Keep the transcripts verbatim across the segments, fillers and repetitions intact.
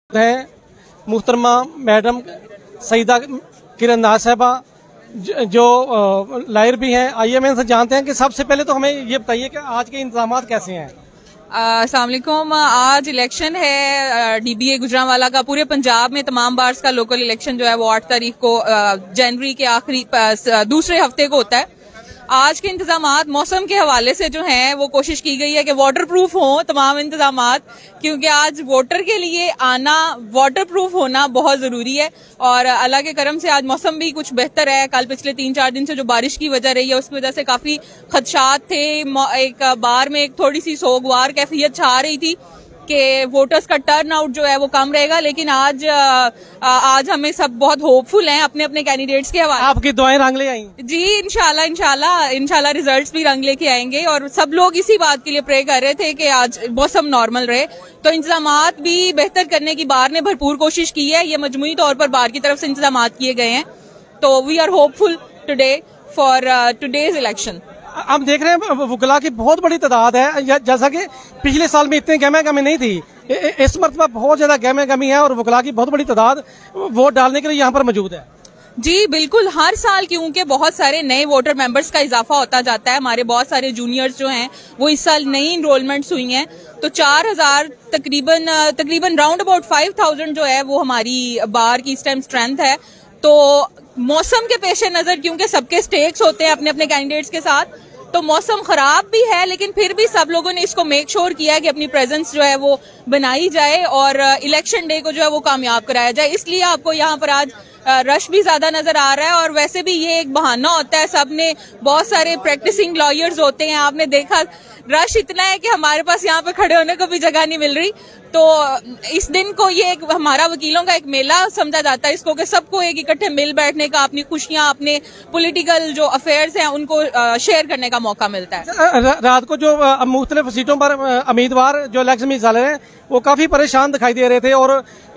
है मुहतरमा मैडम सईदा किरण नाज साहबा जो लायर भी हैं। आइए मैं इनसे जानते हैं कि सबसे पहले तो हमें ये बताइए कि आज के इंतजाम कैसे हैं। अस्सलाम वालेकुम। आज इलेक्शन है डीबीए गुजरांवाला का। पूरे पंजाब में तमाम बार्स का लोकल इलेक्शन जो है वो आठ तारीख को जनवरी के आखिरी दूसरे हफ्ते को होता है। आज के इंतजामात मौसम के हवाले से जो हैं वो कोशिश की गई है कि वाटर प्रूफ हों तमाम इंतजामात, क्योंकि आज वोटर के लिए आना वाटर प्रूफ होना बहुत जरूरी है। और अल्लाह के करम से आज मौसम भी कुछ बेहतर है। कल पिछले तीन चार दिन से जो बारिश की वजह रही है उसकी वजह से काफी खदशात थे। एक बार में एक थोड़ी सी सोगवार कैफियत छा रही थी कि वोटर्स का टर्न आउट जो है वो कम रहेगा, लेकिन आज आज हमें सब बहुत होपफुल हैं अपने अपने कैंडिडेट्स के हवाले। आपकी दुआएं रंग ले आई जी, इंशाल्लाह इंशाल्लाह इंशाल्लाह रिजल्ट्स भी रंग लेके आएंगे। और सब लोग इसी बात के लिए प्रे कर रहे थे कि आज मौसम नॉर्मल रहे। तो इंतजामात भी बेहतर करने की बार ने भरपूर कोशिश की है। ये मजमूई तौर पर बार की तरफ से इंतजामात किए गए हैं। तो we are hopeful today for today's election. हम देख रहे हैं वुकला की बहुत बड़ी तादाद है, जैसा कि पिछले साल में इतनी गहमा गमी नहीं थी। इस मरतबा बहुत ज्यादा गहमा गमी है और वुकला की बहुत बड़ी तादाद वोट डालने के लिए यहाँ पर मौजूद है। जी बिल्कुल, हर साल क्योंकि बहुत सारे नए वोटर मेंबर्स का इजाफा होता जाता है। हमारे बहुत सारे जूनियर्स जो हैं वो इस साल नई इनरोलमेंट्स हुई हैं। तो चार हजार तकरीबन तकरीबन राउंड अबाउट फाइव थाउजेंड जो है वो हमारी बार की इस टाइम स्ट्रेंथ है। तो मौसम के पेश नजर क्योंकि सबके स्टेक्स होते हैं अपने अपने कैंडिडेट्स के साथ, तो मौसम खराब भी है लेकिन फिर भी सब लोगों ने इसको मेक श्योर किया है कि अपनी प्रेजेंस जो है वो बनाई जाए और इलेक्शन डे को जो है वो कामयाब कराया जाए। इसलिए आपको यहाँ पर आज रश भी ज्यादा नजर आ रहा है। और वैसे भी ये एक बहाना होता है, सबने बहुत सारे प्रैक्टिसिंग लॉयर्स होते हैं। आपने देखा रश इतना है कि हमारे पास यहाँ पे खड़े होने को भी जगह नहीं मिल रही। तो इस दिन को ये एक हमारा वकीलों का एक मेला समझा जाता है इसको, कि सबको एक इकट्ठे मिल बैठने का, अपनी खुशियां, अपने पॉलिटिकल जो अफेयर्स हैं उनको शेयर करने का मौका मिलता है। रात को जो मुख्तलिफ सीटों पर उम्मीदवार जो इलेक्शन में हिस्सा ले रहे हैं वो काफी परेशान दिखाई दे रहे थे और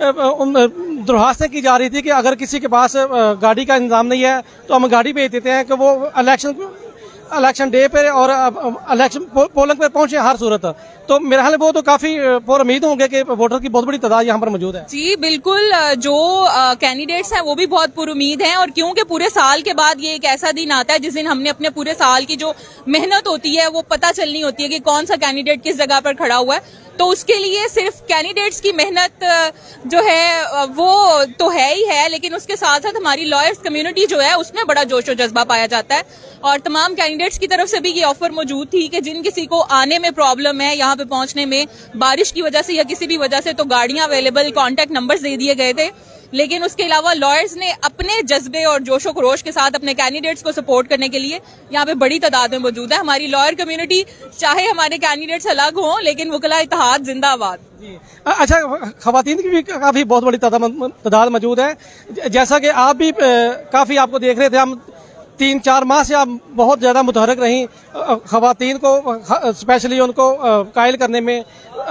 दरख्वास्तें की जा रही थी कि अगर किसी के पास गाड़ी का इंतजाम नहीं है तो हम गाड़ी भेज देते हैं कि वो इलेक्शन इलेक्शन डे पे और इलेक्शन पोलिंग पे पहुंचे हर सूरत। तो मेरे ख्याल वो तो काफी पुर उम्मीद होंगे कि वोटर की बहुत बड़ी तादाद यहाँ पर मौजूद है। जी बिल्कुल, जो कैंडिडेट्स हैं वो भी बहुत पुर उम्मीद हैं। और क्योंकि पूरे साल के बाद ये एक ऐसा दिन आता है जिस दिन हमने अपने पूरे साल की जो मेहनत होती है वो पता चलनी होती है कि कौन सा कैंडिडेट किस जगह पर खड़ा हुआ है। तो उसके लिए सिर्फ कैंडिडेट्स की मेहनत जो है वो तो है ही है, लेकिन उसके साथ साथ हमारी लॉयर्स कम्युनिटी जो है उसमें बड़ा जोश और जज्बा पाया जाता है। और तमाम कैंडिडेट्स की तरफ से भी ये ऑफर मौजूद थी कि जिन किसी को आने में प्रॉब्लम है, यहाँ पे पहुंचने में बारिश की वजह से या किसी भी वजह से, तो गाड़ियां अवेलेबल, कॉन्टेक्ट नंबर्स दे दिए गए थे। लेकिन उसके अलावा लॉयर्स ने अपने जज्बे और जोशो खरोश के साथ अपने कैंडिडेट्स को सपोर्ट करने के लिए यहाँ पे बड़ी तादाद में मौजूद है। हमारी लॉयर कम्युनिटी, चाहे हमारे कैंडिडेट्स अलग हों लेकिन वुकला इत्तेहाद जिंदाबाद। अच्छा, खवातीन की भी काफी बहुत बड़ी तादाद मौजूद है, जैसा कि आप भी काफी आपको देख रहे थे। हम तीन चार माह से आप बहुत ज्यादा मुतहरक रही खवातीन को, स्पेशली उनको कायल करने में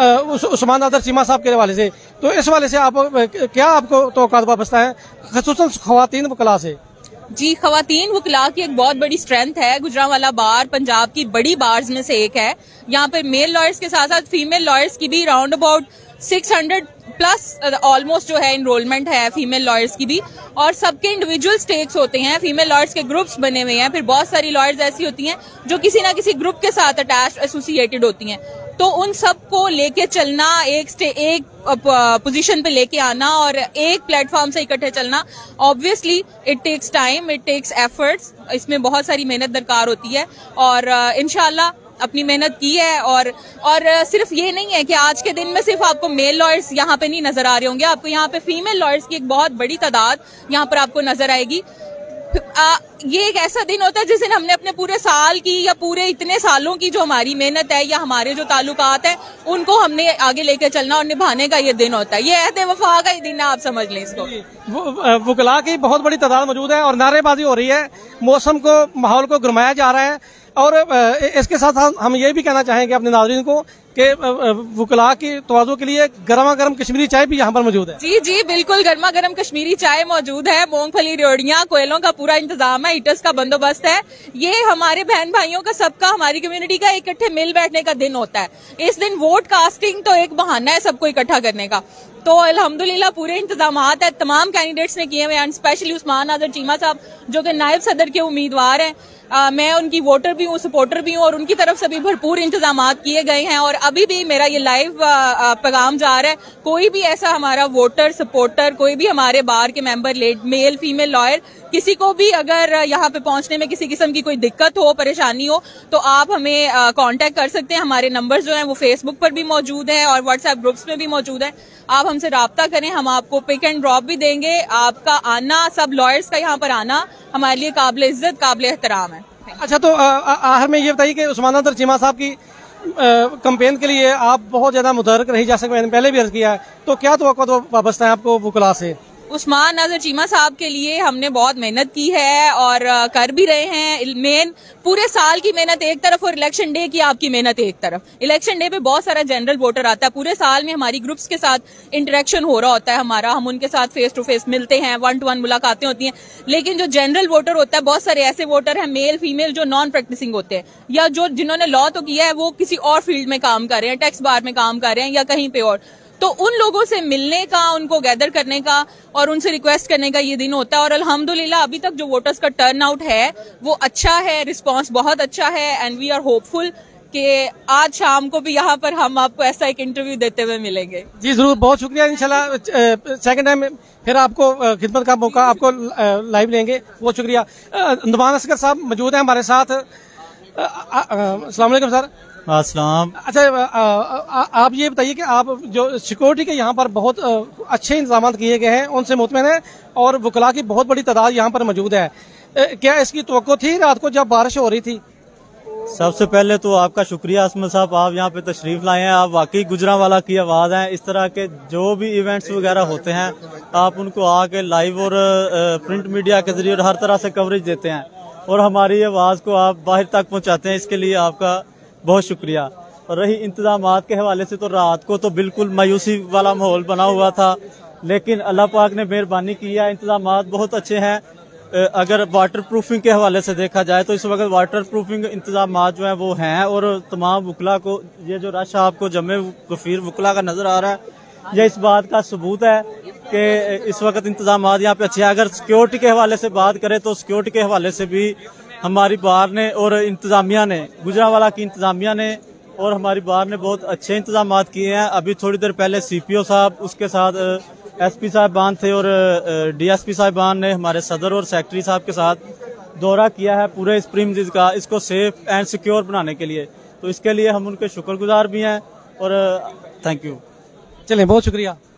उस्मान अदर सीमा साहब के हवाले से। तो इस वाले से आप क्या आपको तवक्कात वाबस्ता है ख़ुसूसन खवातीन वकला से? जी, खवातीन वकला की एक बहुत बड़ी स्ट्रेंथ है। गुजरांवाला बार पंजाब की बड़ी बार्स में से एक है। यहाँ पे मेल लॉयर्स के साथ साथ फीमेल लॉयर्स की भी round about six hundred plus almost जो है इनरोलमेंट है फीमेल लॉयर्स की भी। और सबके इंडिविजुअल स्टेक्स होते हैं, फीमेल लॉयर्स के ग्रुप्स बने हुए हैं। फिर बहुत सारी लॉयर्स ऐसी होती हैं जो किसी ना किसी ग्रुप के साथ अटैच एसोसिएटेड होती हैं। तो उन सबको लेके चलना, एक स्टे एक पोजीशन पे लेके आना और एक प्लेटफॉर्म से इकट्ठे चलना, obviously it takes time, it takes efforts. इसमें बहुत सारी मेहनत दरकार होती है और इंशाल्लाह अपनी मेहनत की है। और और सिर्फ ये नहीं है कि आज के दिन में सिर्फ आपको मेल लॉयर्स यहाँ पे नहीं नजर आ रहे होंगे, आपको यहाँ पे फीमेल लॉयर्स की एक बहुत बड़ी तादाद यहाँ पर आपको नजर आएगी। आ, ये एक ऐसा दिन होता है जिस दिन हमने अपने पूरे साल की या पूरे इतने सालों की जो हमारी मेहनत है या हमारे जो ताल्लुकात है उनको हमने आगे लेके चलना और निभाने का ये दिन होता है। ये अहद वफा का ही दिन है, आप समझ लें इसको। वुकला की बहुत बड़ी तादाद मौजूद है और नारेबाजी हो रही है, मौसम को, माहौल को गरमाया जा रहा है। और इसके साथ हम ये भी कहना चाहेंगे अपने नाज़रीन को कि वकला की तवाज़ो के लिए गर्मा गर्म कश्मीरी चाय भी यहाँ पर मौजूद है। जी जी बिल्कुल, गर्मा गर्म कश्मीरी चाय मौजूद है, मूंगफली रेवड़ियाँ, कोयलों का पूरा इंतजाम है, हीटर्स का बंदोबस्त है। ये हमारे बहन भाइयों का, सबका, हमारी कम्युनिटी का इकट्ठे मिल बैठने का दिन होता है। इस दिन वोट कास्टिंग तो एक बहाना है सबको इकट्ठा करने का। तो अल्हम्दुलिल्लाह पूरे इंतजाम है, तमाम कैंडिडेट्स ने किए हुए हैं, स्पेशली उस्मान आजर चीमा साहब जो कि नायब सदर के उम्मीदवार हैं। आ, मैं उनकी वोटर भी हूँ, सपोर्टर भी हूँ, और उनकी तरफ से भी भरपूर इंतजाम किए गए हैं। और अभी भी मेरा ये लाइव पैगाम जा रहा है, कोई भी ऐसा हमारा वोटर, सपोर्टर, कोई भी हमारे बार के मेंबर, मेल फीमेल लॉयर, किसी को भी अगर यहाँ पे पहुंचने में किसी किस्म की कोई दिक्कत हो, परेशानी हो, तो आप हमें कांटेक्ट कर सकते हैं। हमारे नंबर जो हैं वो फेसबुक पर भी मौजूद हैं और व्हाट्सएप ग्रुप्स में भी मौजूद है। आप हमसे राब्ता करें, हम आपको पिक एंड ड्रॉप भी देंगे। आपका आना, सब लॉयर्स का यहाँ पर आना हमारे लिए काबिल इज्जत, काबिल एहतराम है। अच्छा, तो आखिर में ये बताइए कि उस्मान आजर चीमा साहब की कैंपेन के लिए आप बहुत ज्यादा मुतहर्रिक नहीं जा सकते, मैंने पहले भी अर्ज किया है, तो क्या तो वाबस्ता है आपको वकला से? उस्मान आजर चीमा साहब के लिए हमने बहुत मेहनत की है और कर भी रहे हैं। मेन पूरे साल की मेहनत एक तरफ और इलेक्शन डे की आपकी मेहनत एक तरफ। इलेक्शन डे पे बहुत सारा जनरल वोटर आता है, पूरे साल में हमारी ग्रुप्स के साथ इंटरेक्शन हो रहा होता है हमारा, हम उनके साथ फेस टू फेस मिलते हैं, वन टू वन मुलाकातें होती हैं। लेकिन जो जनरल वोटर होता है, बहुत सारे ऐसे वोटर हैं, मेल फीमेल, जो नॉन प्रैक्टिसिंग होते हैं या जो जिन्होंने लॉ तो किया है वो किसी और फील्ड में काम कर रहे हैं, टैक्स बार में काम कर रहे हैं या कहीं पे और, तो उन लोगों से मिलने का, उनको गैदर करने का और उनसे रिक्वेस्ट करने का ये दिन होता है। और अल्हम्दुलिल्लाह अभी तक जो वोटर्स का टर्न आउट है वो अच्छा है, रिस्पांस बहुत अच्छा है, एंड वी आर होपफुल कि आज शाम को भी यहाँ पर हम आपको ऐसा एक इंटरव्यू देते हुए मिलेंगे। जी जरूर, बहुत शुक्रिया। इंशाल्लाह सेकंड टाइम फिर आपको खिदमत का मौका आपको लाइव लेंगे। बहुत शुक्रिया। नुमान असगर साहब मौजूद हैं हमारे साथ। अस्सलाम वालेकुम सर। अस्सलाम। अच्छा, आ, आ, आप ये बताइए कि आप जो सिक्योरिटी के यहाँ पर बहुत अच्छे इंतजाम किए गए हैं, उनसे मुतमईन है और वकला की बहुत बड़ी तादाद यहाँ पर मौजूद है, क्या इसकी तवक्को थी रात को जब बारिश हो रही थी? सबसे पहले तो आपका शुक्रिया असमत साहब, आप यहाँ पे तशरीफ लाए हैं। आप वाकई गुजरांवाला की आवाज़ हैं। इस तरह के जो भी इवेंट्स वगैरह होते हैं आप उनको आके लाइव और प्रिंट मीडिया के जरिए हर तरह से कवरेज देते हैं और हमारी आवाज़ को आप बाहर तक पहुँचाते हैं, इसके लिए आपका बहुत शुक्रिया। और रही इंतजामात के हवाले से, तो रात को तो बिल्कुल मायूसी वाला माहौल बना हुआ था, लेकिन अल्लाह पाक ने मेहरबानी की है, इंतजामात बहुत अच्छे हैं। अगर वाटर प्रूफिंग के हवाले से देखा जाए तो इस वक्त वाटर प्रूफिंग इंतजामात जो हैं वो हैं और तमाम वकला को, ये जो रश आपको जमे गफीर वकला का नजर आ रहा है, यह इस बात का सबूत है कि इस वक्त इंतजामात यहाँ पे अच्छे हैं। अगर सिक्योरिटी के हवाले से बात करें तो सिक्योरिटी के हवाले से भी हमारी बार ने और इंतजामिया ने, गुजरांवाला की इंतजामिया ने और हमारी बार ने बहुत अच्छे इंतजाम किए हैं। अभी थोड़ी देर पहले सीपीओ साहब, उसके साथ एसपी साहबान थे और डीएसपी साहबान ने हमारे सदर और सेक्रेटरी साहब के साथ दौरा किया है पूरे इस प्रीमिसेस का, इसको सेफ एंड सिक्योर बनाने के लिए। तो इसके लिए हम उनके शुक्रगुजार भी हैं और थैंक यू। चलिए, बहुत शुक्रिया।